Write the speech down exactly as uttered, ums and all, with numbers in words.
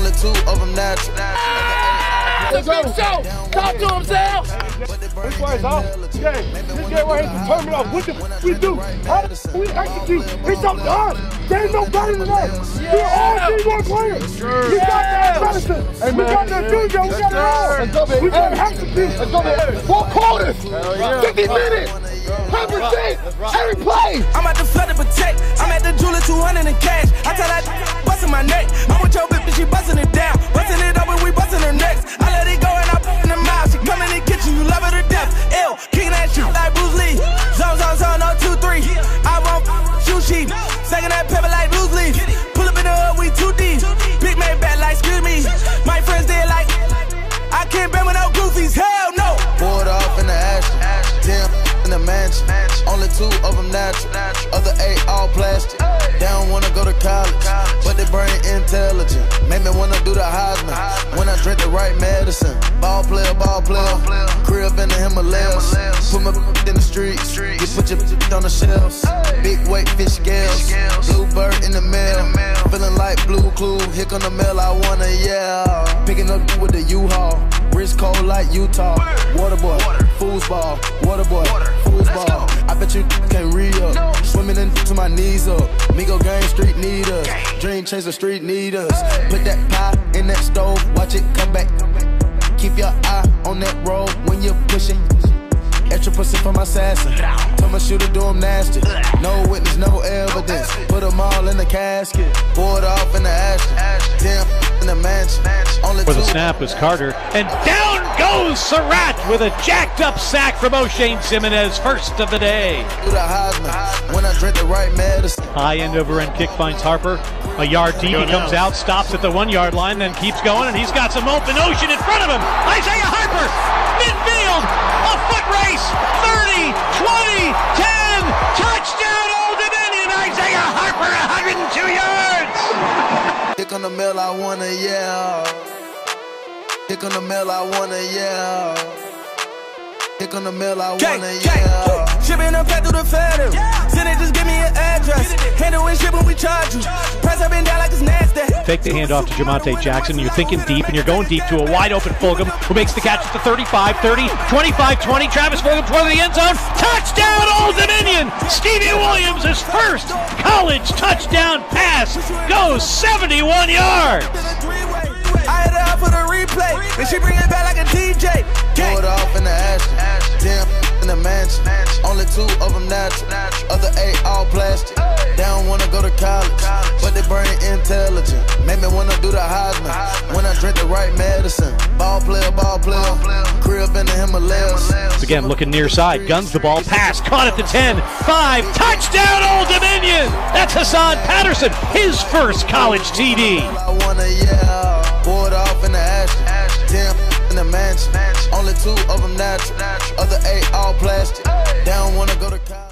Only two of them natural. Let's go. Show. Talk to him, Sal. This way is off. Yeah, this game right here is determined off. What the we do? How the we execute? It's up to us. There ain't no better than us. We're all teamwork players. We got that medicine. Hey, we got that D J. We got it all. We got to execute. Let's go, man. Four quarters. fifty minutes. one hundred percent. Every play. I'm at the flood to protect. I'm at the jeweler two hundred in cash. I tell that busting my neck. I'm with your bitch, she busting it down. Busting it up and we busting her necks. I let it go and I in the mouth. She come in the kitchen, you love her to death. Ill, kicking that shit like Bruce Lee. Zone, zone, zone, no two, three. I won't shoot sheep. Second that pepper like Bruce Lee. Pull up in the hood, we too deep. Big man back like, excuse me. My friends did like, I can't bend with no goofies. Hell no. Poured off in the ash. Ten in the mansion. Only two of them natural. Other eight all plastic. They don't wanna go to college, but they brain intelligent. Make me wanna do the Heisman when I drink the right medicine. Ball player, ball player. Crib in the Himalayas. Put my in the streets. You put your on the shelves. Big weight fish scales. Bluebird in the mail. Feeling like Blue Clue. Here come the mail I wanna yell. Picking up with the U-Haul. Wrist cold like Utah. Waterboy, foosball. Waterboy, foosball. I bet you can't read up. Swimming into my knees up. Migo gang street need us. Dream chaser street need us. Put that pie in that stove. Watch it come back. Keep your eye on that road when you're pushing. Extra pussy for my assassin. Tell my shooter do him nasty. No witness, no evidence. Put them all in the casket. Poured off in the ashes. Ten in the mansion. Only For the snap is Carter. And down goes Surratt with a jacked up sack from O'Shane Ximines. First of the day. Do the Heisman when I drink the right medicine. High end over end kick finds Harper. A yard deep. He comes out, stops at the one yard line, then keeps going, and he's got some open ocean in front of him. Isaiah Harper, midfield, a foot race, thirty, twenty, ten, touchdown Old Dominion. Isaiah Harper, one hundred two yards. Kick on the mail, I wanna yell. Kick on the mail, I wanna yell. Kick on the mail, I wanna yell. Shipping a pack through the federal. Send it, just give me an address. Handle and shipping, we charge you. Press up and down like it's nasty. Fake the handoff to Jamonte Jackson. You're thinking deep, and you're going deep to a wide open Fulgham, who makes the catch at the thirty-five, thirty, twenty-five, twenty. Travis Fulgham toward the end zone. Touchdown, Old Dominion! Stevie Williams' his first college touchdown pass goes seventy-one yards. I had it out for the replay, and she bring it back like a D J. Poured off in the ashes. Ten in the mansion. Only two of them natural. Other eight all plastic. They don't wanna go to college, but they brain intelligent. Make me wanna do the Heisman when I drink the right medicine. Ball player, ball player. Crib in the Himalayas. Again, looking near side, guns the ball, pass, caught at the ten, five, touchdown Old Dominion! That's Hassan Patterson, his first college T D. I wanna yell. Poured off in the ashes. Ten in the mansion. Only two of them natural. Other eight all plastic. They don't wanna go to college.